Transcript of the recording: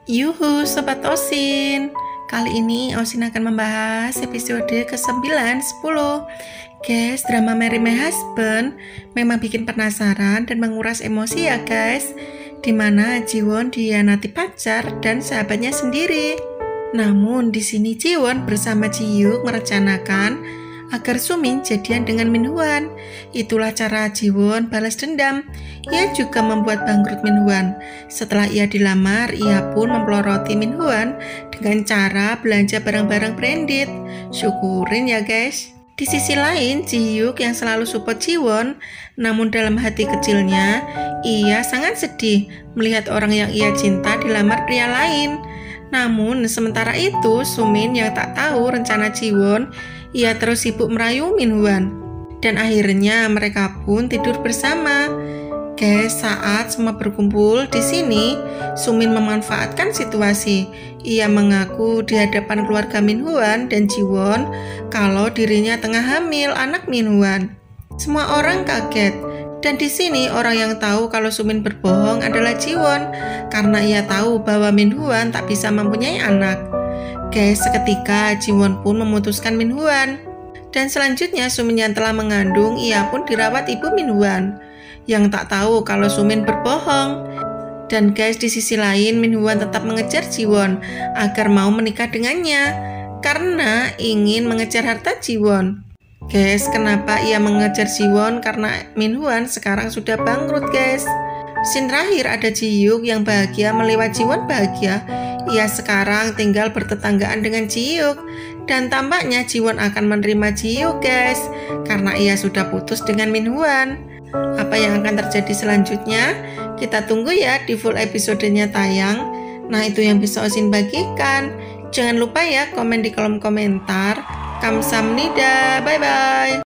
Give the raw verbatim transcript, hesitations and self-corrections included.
Yuhu Sobat Osin, kali ini Osin akan membahas episode ke sembilan, sepuluh. Guys, drama Marry My Husband memang bikin penasaran dan menguras emosi ya guys, dimana Jiwon dihianati pacar dan sahabatnya sendiri. Namun di sini Jiwon bersama Ji-hyuk merencanakan agar Sumin jadian dengan Min-hwan. Itulah cara Jiwon balas dendam. Ia juga membuat bangkrut Min-hwan. Setelah ia dilamar, ia pun memploroti Min-hwan dengan cara belanja barang-barang branded. Syukurin ya guys. Di sisi lain, Ji-hyuk yang selalu support Jiwon, namun dalam hati kecilnya, ia sangat sedih melihat orang yang ia cinta dilamar pria lain. Namun sementara itu, Sumin yang tak tahu rencana Jiwon, ia terus sibuk merayu Min-hwan. Dan akhirnya mereka pun tidur bersama. Guys, saat semua berkumpul di sini, Sumin memanfaatkan situasi. Ia mengaku di hadapan keluarga Min-hwan dan Jiwon kalau dirinya tengah hamil anak Min-hwan. Semua orang kaget. Dan di sini orang yang tahu kalau Sumin berbohong adalah Jiwon karena ia tahu bahwa Min-hwan tak bisa mempunyai anak. Guys, seketika Jiwon pun memutuskan Min-hwan. Dan selanjutnya Sumin yang telah mengandung, ia pun dirawat ibu Min-hwan yang tak tahu kalau Sumin berbohong. Dan guys, di sisi lain Min-hwan tetap mengejar Jiwon agar mau menikah dengannya karena ingin mengejar harta Jiwon. Guys, kenapa ia mengejar Jiwon? Karena Min-hwan sekarang sudah bangkrut guys. Scene terakhir ada Ji-hyuk yang bahagia melihat Jiwon bahagia. Ia sekarang tinggal bertetanggaan dengan Ji-hyuk. Dan tampaknya Jiwon akan menerima Ji-hyuk guys, karena ia sudah putus dengan Min-hwan. Apa yang akan terjadi selanjutnya? Kita tunggu ya di full episodenya tayang. Nah, itu yang bisa Osin bagikan. Jangan lupa ya komen di kolom komentar. Kamsahamnida, bye bye.